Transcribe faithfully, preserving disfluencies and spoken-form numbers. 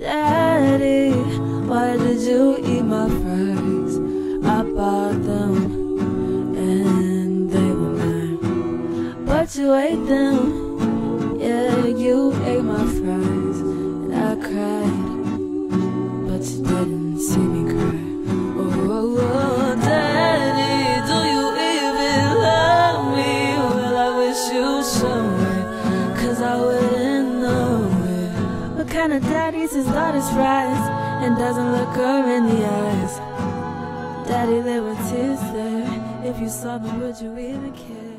Daddy, why did you eat my fries? I bought them and they were mine, but you ate them. Yeah, you ate my fries and I cried, but you didn't see me cry. Oh, oh, oh, Daddy, do you even love me? Well, I wish you should, cause I wouldn't know it. What kind of daddy says daughters fries and doesn't look her in the eyes? Daddy, there were tears there. If you saw them, would you even care?